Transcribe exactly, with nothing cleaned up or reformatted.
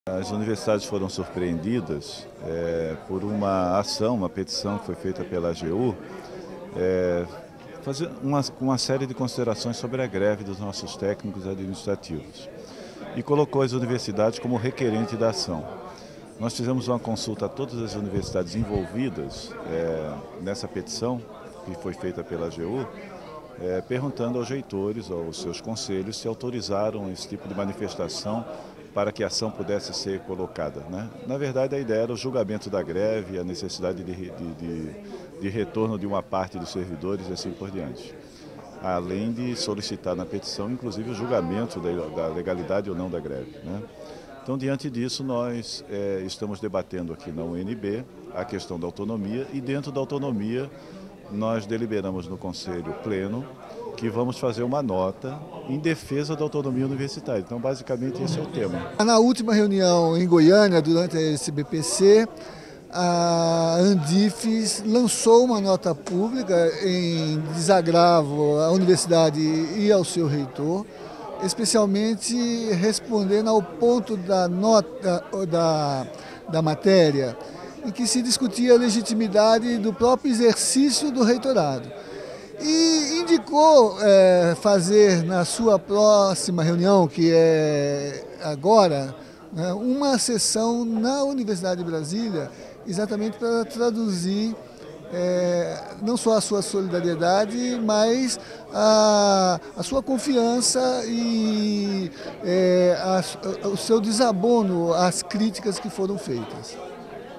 As universidades foram surpreendidas é, por uma ação, uma petição que foi feita pela A G U, é, fazer uma, uma série de considerações sobre a greve dos nossos técnicos administrativos e colocou as universidades como requerente da ação. Nós fizemos uma consulta a todas as universidades envolvidas é, nessa petição, que foi feita pela A G U, é, perguntando aos reitores, aos seus conselhos, se autorizaram esse tipo de manifestação para que a ação pudesse ser colocada, né? Na verdade, a ideia era o julgamento da greve, a necessidade de, de, de, de retorno de uma parte dos servidores e assim por diante. Além de solicitar na petição, inclusive, o julgamento da, da legalidade ou não da greve, né? Então, diante disso, nós é, estamos debatendo aqui na U N B a questão da autonomia e, dentro da autonomia, nós deliberamos no Conselho Pleno que vamos fazer uma nota em defesa da autonomia universitária. Então, basicamente, esse é o tema. Na última reunião em Goiânia, durante esse B P C, a Andifes lançou uma nota pública em desagravo à universidade e ao seu reitor, especialmente respondendo ao ponto da nota da, da matéria, em que se discutia a legitimidade do próprio exercício do reitorado. E indicou é, fazer na sua próxima reunião, que é agora, né, uma sessão na Universidade de Brasília, exatamente para traduzir é, não só a sua solidariedade, mas a, a sua confiança e é, a, o seu desabono às críticas que foram feitas.